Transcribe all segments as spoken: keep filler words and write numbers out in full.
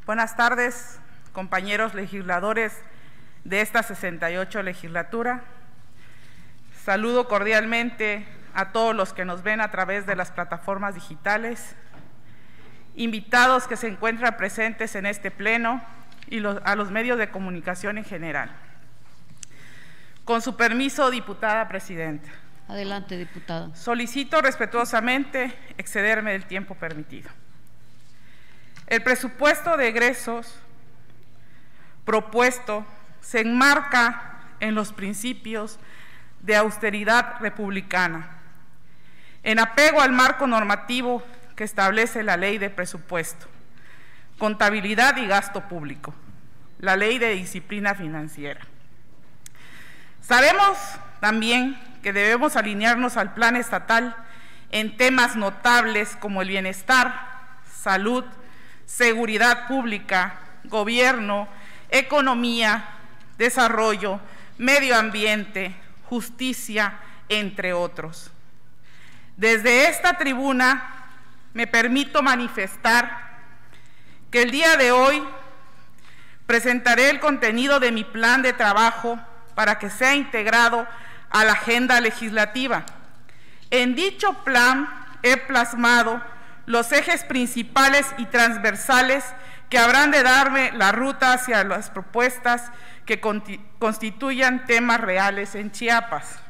Buenas tardes, compañeros legisladores de esta sesenta y ocho legislatura. Saludo cordialmente a todos los que nos ven a través de las plataformas digitales, invitados que se encuentran presentes en este pleno y los, a los medios de comunicación en general. Con su permiso, diputada presidenta. Adelante, diputada. Solicito respetuosamente excederme del tiempo permitido. El presupuesto de egresos propuesto se enmarca en los principios de austeridad republicana, en apego al marco normativo que establece la Ley de Presupuesto, Contabilidad y Gasto Público, la Ley de Disciplina Financiera. Sabemos también que debemos alinearnos al plan estatal en temas notables como el bienestar, salud, seguridad pública, gobierno, economía, desarrollo, medio ambiente, justicia, entre otros. Desde esta tribuna me permito manifestar que el día de hoy presentaré el contenido de mi plan de trabajo para que sea integrado a la agenda legislativa. En dicho plan he plasmado los ejes principales y transversales que habrán de darme la ruta hacia las propuestas que constituyan temas reales en Chiapas.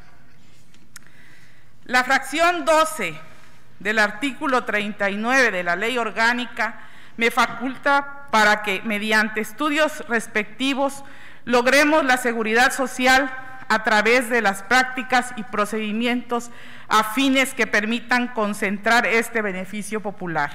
La fracción doce del artículo treinta y nueve de la Ley Orgánica me faculta para que, mediante estudios respectivos, logremos la seguridad social a través de las prácticas y procedimientos afines que permitan concentrar este beneficio popular.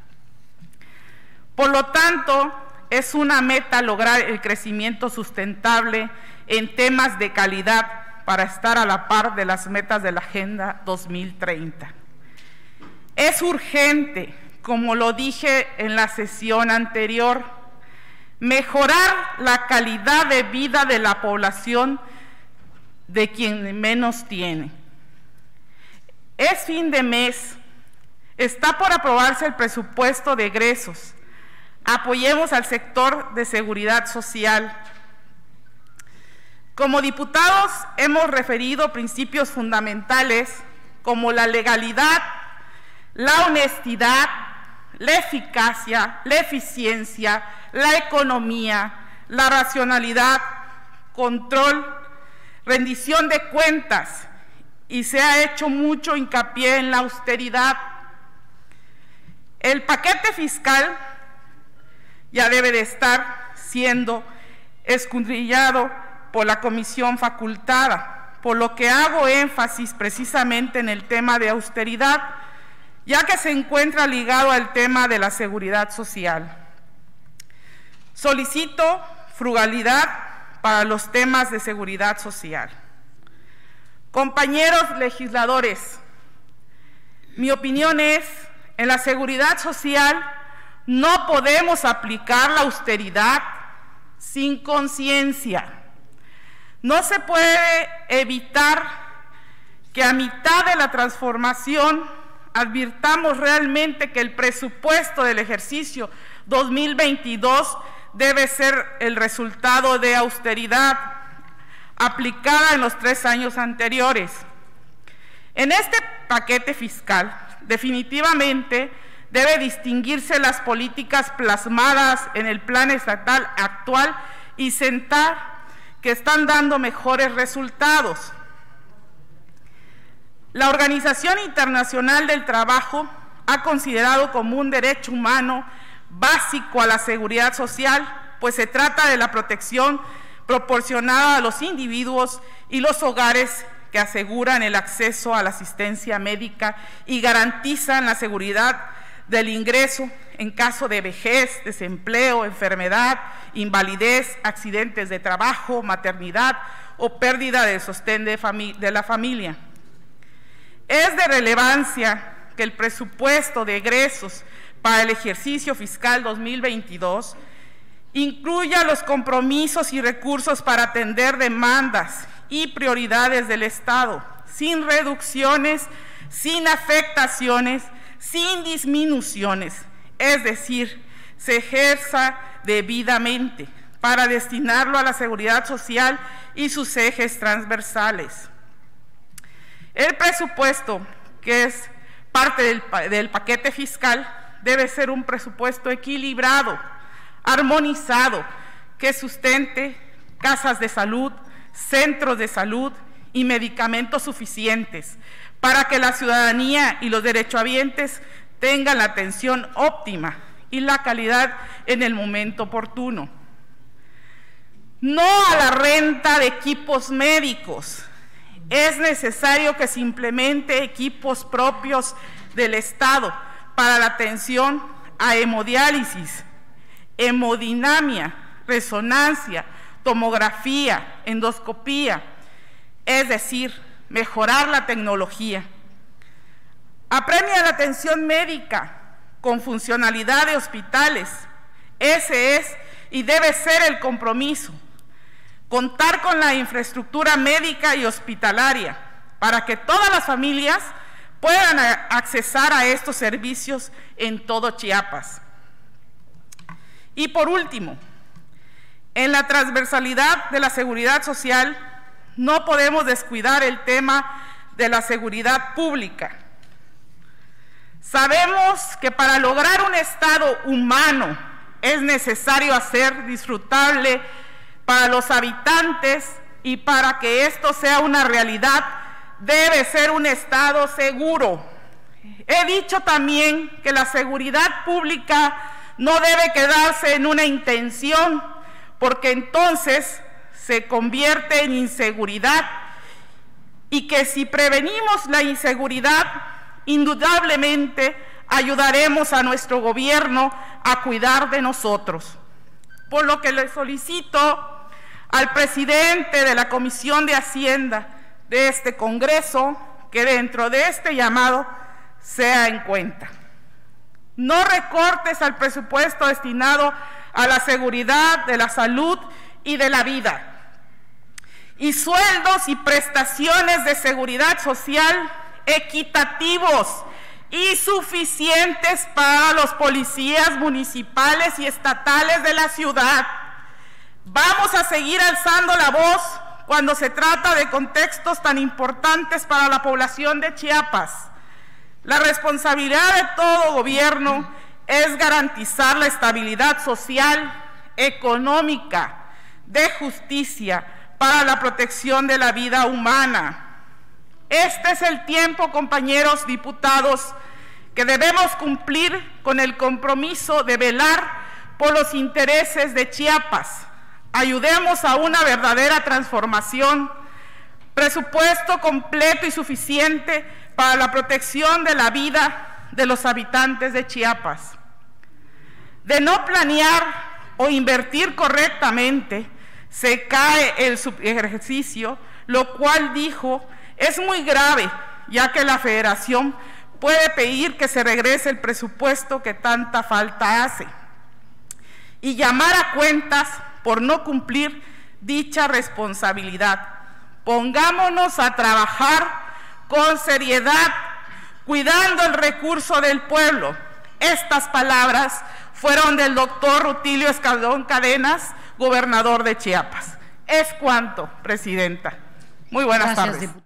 Por lo tanto, es una meta lograr el crecimiento sustentable en temas de calidad para estar a la par de las metas de la Agenda dos mil treinta. Es urgente, como lo dije en la sesión anterior, mejorar la calidad de vida de la población de quien menos tiene. Es fin de mes, está por aprobarse el presupuesto de egresos. Apoyemos al sector de seguridad social. Como diputados hemos referido principios fundamentales como la legalidad, la honestidad, la eficacia, la eficiencia, la economía, la racionalidad, control, rendición de cuentas, y se ha hecho mucho hincapié en la austeridad. El paquete fiscal ya debe de estar siendo escudriñado por la comisión facultada, por lo que hago énfasis precisamente en el tema de austeridad, ya que se encuentra ligado al tema de la seguridad social. Solicito frugalidad para los temas de seguridad social. Compañeros legisladores, mi opinión es, en la seguridad social no podemos aplicar la austeridad sin conciencia. No se puede evitar que a mitad de la transformación advirtamos realmente que el presupuesto del ejercicio dos mil veintidós debe ser el resultado de austeridad aplicada en los tres años anteriores. En este paquete fiscal, definitivamente debe distinguirse las políticas plasmadas en el plan estatal actual y sentar que están dando mejores resultados. La Organización Internacional del Trabajo ha considerado como un derecho humano básico a la seguridad social, pues se trata de la protección proporcionada a los individuos y los hogares que aseguran el acceso a la asistencia médica y garantizan la seguridad del ingreso en caso de vejez, desempleo, enfermedad, invalidez, accidentes de trabajo, maternidad o pérdida de sostén de, de la familia. Es de relevancia que el presupuesto de egresos para el ejercicio fiscal dos mil veintidós incluya los compromisos y recursos para atender demandas y prioridades del Estado, sin reducciones, sin afectaciones, sin disminuciones, es decir, se ejerza debidamente para destinarlo a la seguridad social y sus ejes transversales. El presupuesto, que es parte del, del paquete fiscal, debe ser un presupuesto equilibrado, armonizado, que sustente casas de salud, centros de salud y medicamentos suficientes para que la ciudadanía y los derechohabientes tengan la atención óptima y la calidad en el momento oportuno. No a la renta de equipos médicos. Es necesario que se implemente equipos propios del Estado para la atención a hemodiálisis, hemodinamia, resonancia, tomografía, endoscopía, es decir, mejorar la tecnología. Apremia la atención médica con funcionalidad de hospitales. Ese es y debe ser el compromiso. Contar con la infraestructura médica y hospitalaria para que todas las familias puedan accesar a estos servicios en todo Chiapas. Y por último, en la transversalidad de la seguridad social, no podemos descuidar el tema de la seguridad pública. Sabemos que para lograr un Estado humano es necesario hacer disfrutable para los habitantes, y para que esto sea una realidad debe ser un Estado seguro. He dicho también que la seguridad pública no debe quedarse en una intención, porque entonces se convierte en inseguridad, y que si prevenimos la inseguridad, indudablemente ayudaremos a nuestro gobierno a cuidar de nosotros. Por lo que le solicito al presidente de la Comisión de Hacienda de este Congreso que dentro de este llamado sea en cuenta. No recortes al presupuesto destinado a la seguridad de la salud y de la vida, y sueldos y prestaciones de seguridad social equitativos y suficientes para los policías municipales y estatales de la ciudad. Vamos a seguir alzando la voz cuando se trata de contextos tan importantes para la población de Chiapas. La responsabilidad de todo gobierno es garantizar la estabilidad social, económica, de justicia, para la protección de la vida humana. Este es el tiempo, compañeros diputados, que debemos cumplir con el compromiso de velar por los intereses de Chiapas. Ayudemos a una verdadera transformación, presupuesto completo y suficiente para la protección de la vida de los habitantes de Chiapas. De no planear o invertir correctamente, se cae el subejercicio, lo cual, dijo, es muy grave, ya que la Federación puede pedir que se regrese el presupuesto que tanta falta hace, y llamar a cuentas por no cumplir dicha responsabilidad. Pongámonos a trabajar con seriedad, cuidando el recurso del pueblo. Estas palabras fueron del doctor Rutilio Escandón Cadenas, gobernador de Chiapas. Es cuanto, presidenta. Muy buenas tardes.